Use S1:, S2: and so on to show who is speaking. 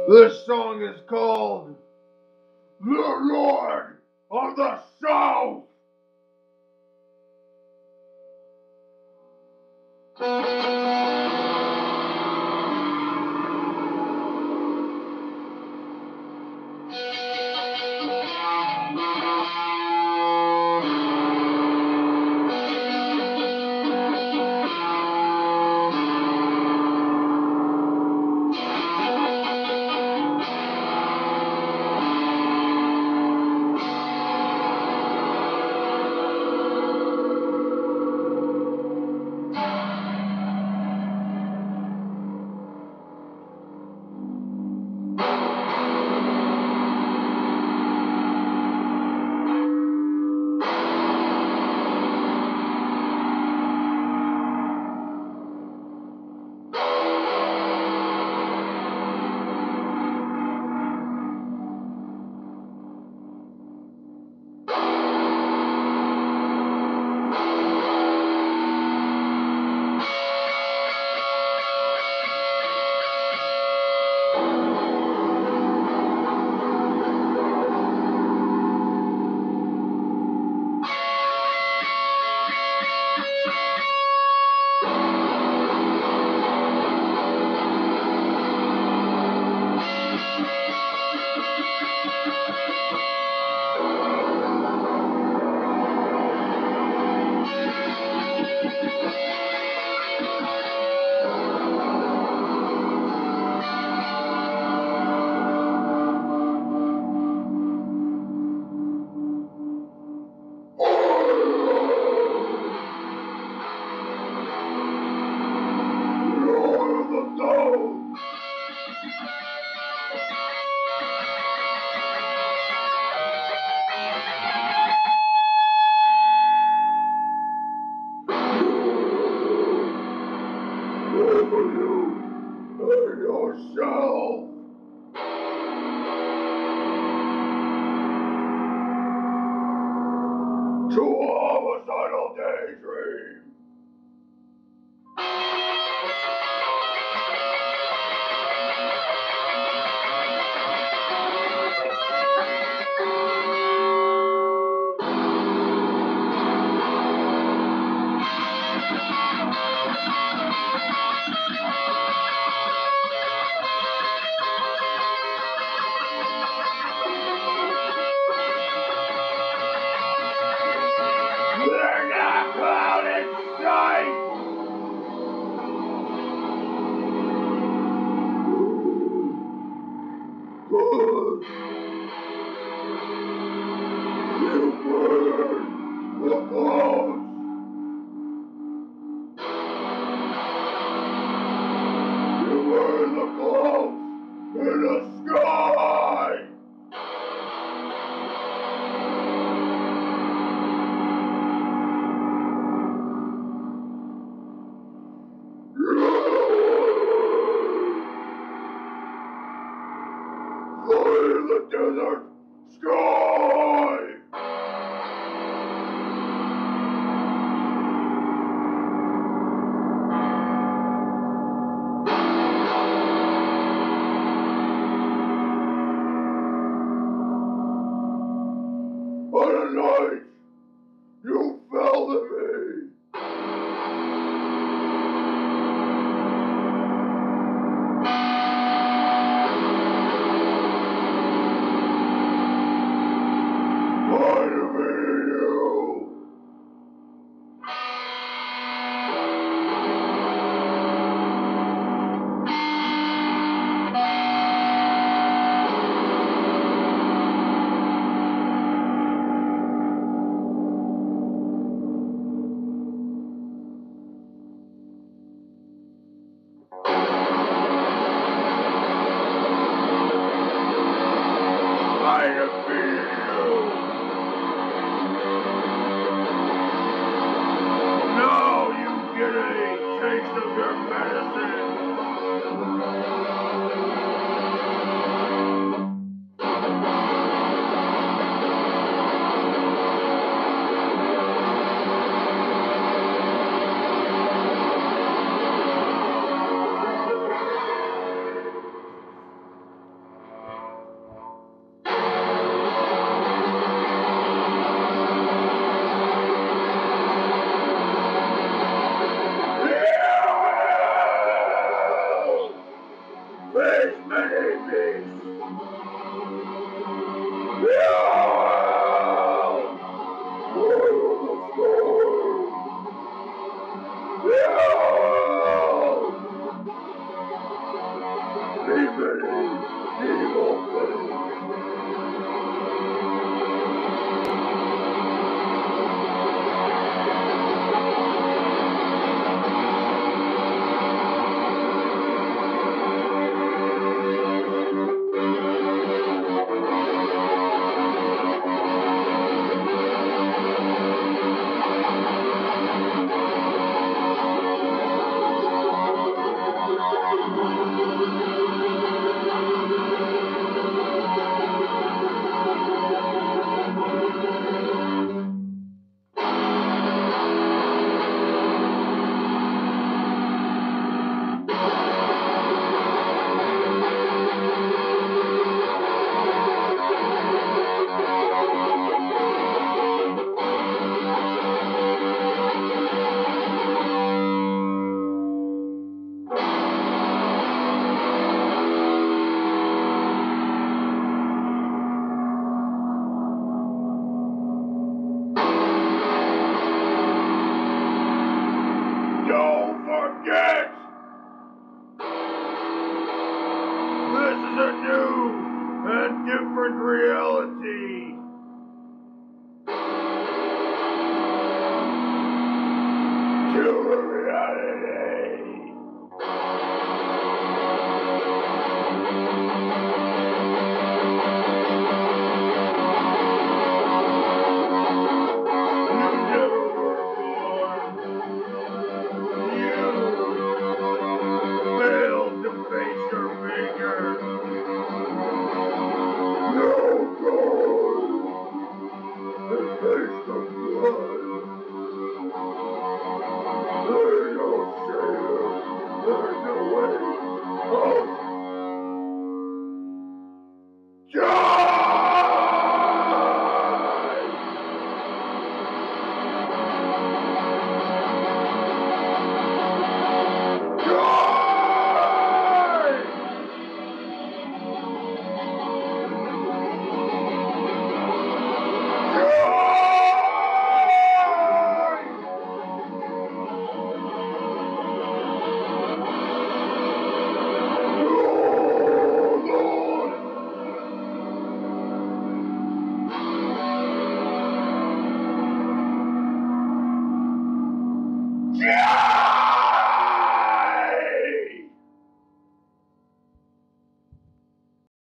S1: This song is called The Lord of the South. Yourself to a homicidal daydream. They're not cloud in sight. Good. You burn the clouds. You burn the clouds in the sky. Fly in the desert sky. On a night you fell to me. I defeated you. I defeated you. Now you get a taste of your medicine. many evil things. Don't forget! This is a new and different reality. Killer reality. You never were born. You failed to face your maker. No God. And face the blood. There is no savior.